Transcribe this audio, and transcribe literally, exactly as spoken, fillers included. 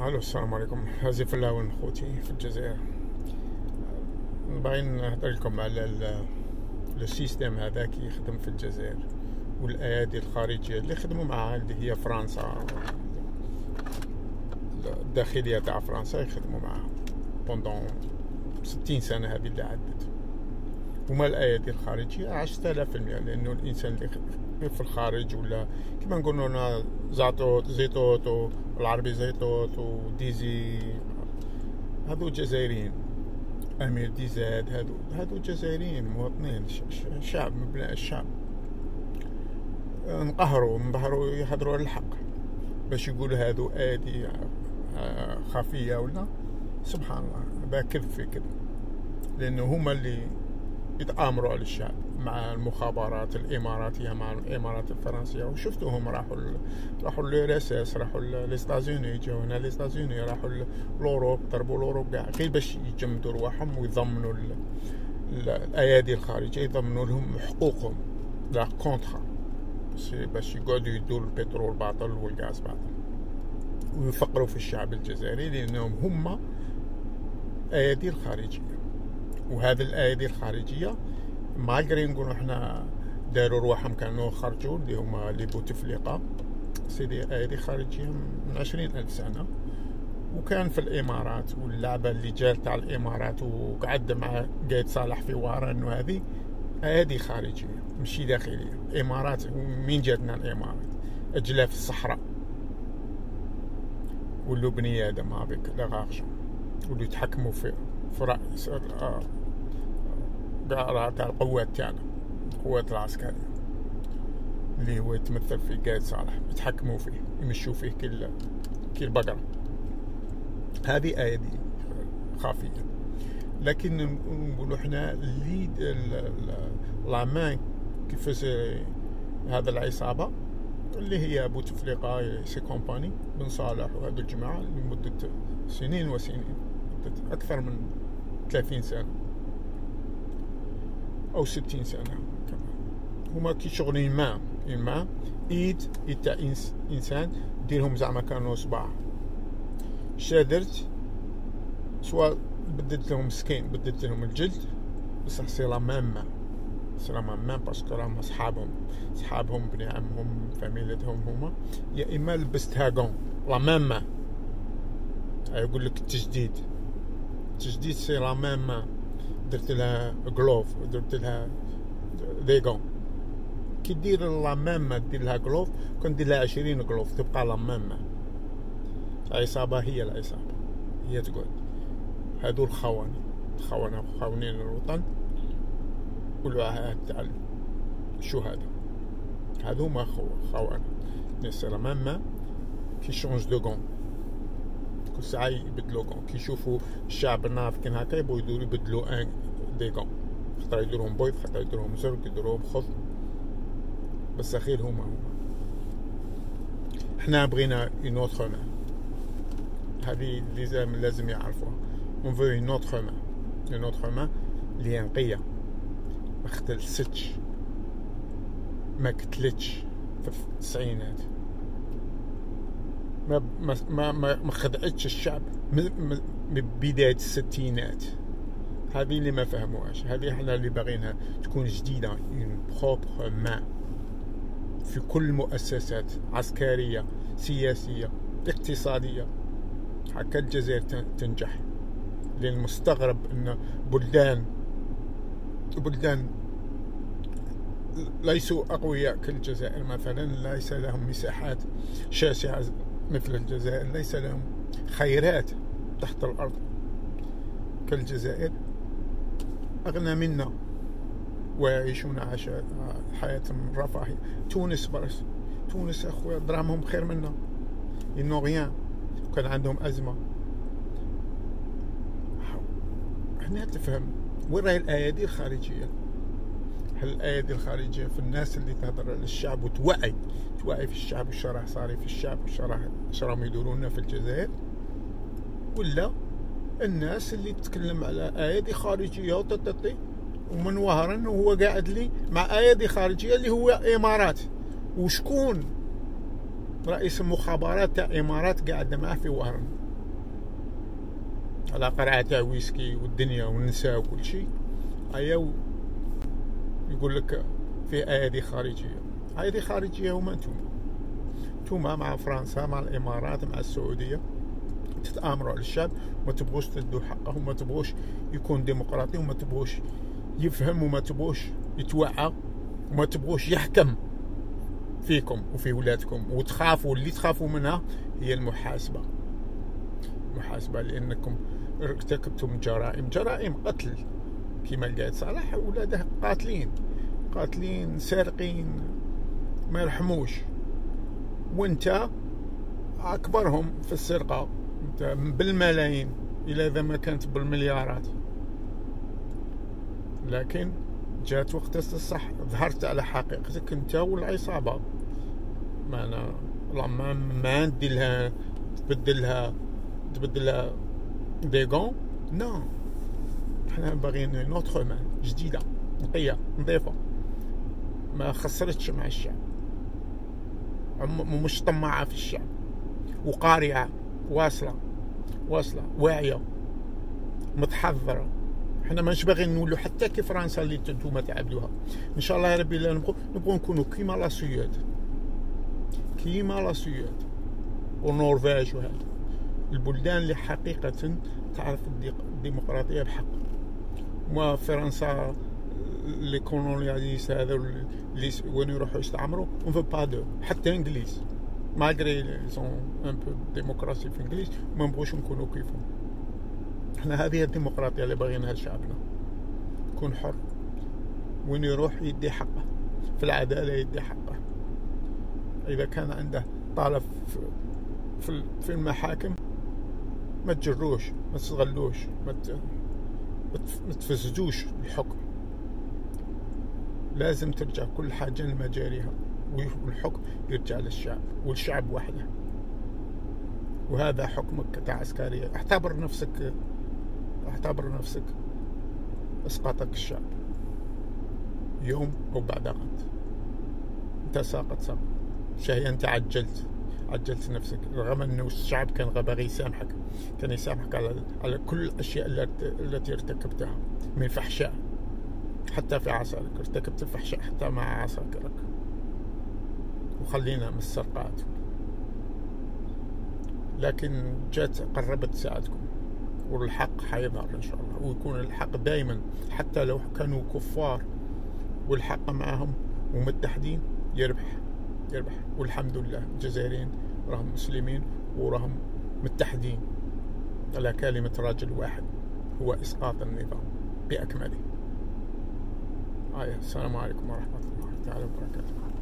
الو السلام عليكم. هذه في الله خوتي في الجزائر. باغي نهضر لكم على السيستم هذاك يخدم في الجزائر والايادي الخارجيه اللي خدموا معها اللي هي فرنسا، الداخليه تاع فرنسا يخدموا معها بوندون ستين سنه هذه اللي عدت. وما الايادي الخارجيه عشرة آلاف في المئة، لانه الانسان اللي في الخارج ولا كما نقولوا لنا زاطوط زيتوت والعربي زيتوت وديزي، هذو جزائريين. امير ديزاد هذو هذو جزائريين مواطنين، شعب من ابناء الشعب. انقهروا انظهروا يحضروا الحق باش يقولوا هذو ايادي خفيه ولا. سبحان الله، هذا كذب في كذب، لانه هما اللي يتآمروا على الشعب مع المخابرات الاماراتيه مع الامارات الفرنسيه. وشفتوهم راحوا ال... راحوا للرساس، راحوا للستازوني، جاو هنا للستازوني، راحوا لوروب، ضربوا لوروب كاع غير باش يجمدوا رواحهم ويضمنوا ال... ال... الايادي الخارجيه، يضمنوا لهم حقوقهم لا كونترا، باش يقعدوا يدوا البترول باطل والغاز باطل ويفقروا في الشعب الجزائري، لانهم هم ايادي الخارجيه. وهذه الايادي الخارجيه مالغري نقولوا احنا داروا رواحهم كانوا خرجوا اللي هما لي بوتفليقه، سيدي ايادي خارجيه من عشرين ألف سنه. وكان في الامارات، واللعبه اللي جات تاع الامارات وقعد مع قايد صالح في وهران، وهذه ايادي خارجيه ماشي داخليه. امارات مين جاتنا الامارات؟ اجلاف الصحراء ولو بني ادم هذيك لاغارجو، واللي يتحكموا في في رأس تاع القوات تاعنا، القوات العسكريه اللي هو يتمثل في قايد صالح، يتحكموا فيه يمشوا فيه كل كل البقره. هذه ايادي خافيه. لكن نقولوا احنا اللي لامان كيفاش هذا العصابه اللي هي بوتفليقه سي كومباني بن صالح وهذه الجماعه لمده سنين وسنين، أكثر من ثلاثين سنة أو ستين سنة كمان. هما كي شغلين ما ما إيد إيد تاع إنسان ديرهم زعما كانوا صباع. شادرت سواء بدلت لهم سكين، بدلت لهم الجلد، بصح سي لا ميم سي لا ميم باسكو راهم صحابهم صحابهم بني عمهم فاميلتهم هما، يا إما لبستها غون لا ميم. يقول لك التجديد تجديد سي لا ميم، درت لها غلوف درت لها دي غون. كي دير لا ميم دير لها غلوف، كون دير لها عشرين غلوف تبقى لا ميم. العصابه هي العصابه هي تقعد. هادو الخونه الخونه خاونين الوطن والعهد تاع الشهداء، هادو ما خونه. سي لا ميم كي شونج دو غون، كل ساعة يبدلوا غون. كي يشوفوا الشعب نافقين هكا يبغوا يدوروا يبدلوا ان دي غون، خاطر يديروهم بيض، خاطر يديروهم زرق، يديروهم خضر، بس اخير هما هما. احنا بغينا اون اوتر مان، هذه اللي لازم يعرفوها. اون فو اون اوتر مان، اون اوتر مان اللي هي نقية، ما اختلستش ما قتلتش في التسعينات، ما ما ما ما خدعتش الشعب من بداية الستينات. هذه اللي ما فهموهاش، هذه احنا اللي باغينها تكون جديدة. اون بروبر مان في كل المؤسسات عسكرية سياسية اقتصادية، هكا الجزائر تنجح. لأن مستغرب أن بلدان بلدان ليسوا أقوياء كالجزائر مثلا، ليس لهم مساحات شاسعة مثل الجزائر، ليس لهم خيرات تحت الأرض كالجزائر، أغنى منا ويعيشون عشاء حياة رفاهية. تونس برس، تونس أخويا دراهمهم خير منا، إنه غيان كان عندهم أزمة. هنا تفهم وين راهي الأيادي الخارجية. هل الأيادي الخارجية في الناس اللي تهضر للشعب وتوعي توعي في الشعب وش راه صاري في الشعب وش راه وش راهم يدورون في الجزائر، ولا الناس اللي تتكلم على أيادي خارجية وتتطي ومن وهران وهو قاعد لي مع أيادي خارجية اللي هو إمارات؟ وشكون رئيس المخابرات تاع إمارات قاعد معه في وهران؟ على قرعة ويسكي والدنيا والنساء وكل شيء. أيو يقول لك في أيدي خارجية. أيدي خارجية هما انتم انتم مع فرنسا، مع الإمارات، مع السعودية، تتآمروا على الشعب وما تبغوش تدوا حقه، وما تبغوش يكون ديمقراطي، وما تبغوش يفهم، وما تبغوش يتوعى، وما تبغوش يحكم فيكم وفي ولادكم. وتخافوا، اللي تخافوا منها هي المحاسبة. محاسبة لأنكم ارتكبتم جرائم جرائم قتل كما قال صلاح. أولاده قاتلين قاتلين سارقين ما يرحموش، وانت أكبرهم في السرقة، انت بالملايين إلى إذا ما كانت بالمليارات. لكن جات وقت الصح ظهرت على حقيقتك انت والعصابة. ما أنا ما ما ندي لها تبدلها تبدلها ديغون. نو، احنا باغيين نوتخ مان جديدة نقية نظيفة ما خسرتش مع الشعب، مش طماعة في الشعب، وقارعة واصلة واصلة واعية متحضرة. احنا مش باغيين نولوا حتى كي فرنسا اللي انتوما تعبدوها. ان شاء الله يا ربي لا نبغوا نبغوا نكونوا كيما لا سويد، كيما لا سويد والنرويج وهذا البلدان اللي حقيقة تعرف الديمقراطية بحق. ما فرنسا لي كولونياليست هذا اللي وين يروحوا يستعمروا اون فو با دو. حتى الانجليز مالغري سون ان بو ديمقراسي في الانجليز ما نبغوش نكونوا كيفهم. احنا هذه الديمقراطية اللي باغينها لشعبنا، يكون حر، وين يروح يدي حقه في العدالة، يدي حقه. إذا كان عنده طالب في في المحاكم ما تجروش، ما تستغلوش، ما تفسدوش الحكم. لازم ترجع كل حاجة لمجاريها، والحكم يرجع للشعب والشعب وحده. وهذا حكمك كعسكرية. اعتبر نفسك اعتبر نفسك اسقاطك الشعب يوم او بعد غد. انت ساقط ساقط شهي، انت عجلت عجلت نفسك، رغم انه الشعب كان باغي يسامحك، كان يسامحك على على كل الاشياء التي ارتكبتها من فحشاء. حتى في عساكرك ارتكبت الفحشاء حتى مع عساكرك، وخلينا من السرقات. لكن جات قربت ساعتكم، والحق حيظهر ان شاء الله، ويكون الحق دائما حتى لو كانوا كفار، والحق معهم ومتحدين يربح يربح. والحمد لله الجزائريين راهم مسلمين وراهم متحدين على كلمة راجل واحد هو إسقاط النظام بأكمله. آية. السلام عليكم ورحمة الله تعالى وبركاته.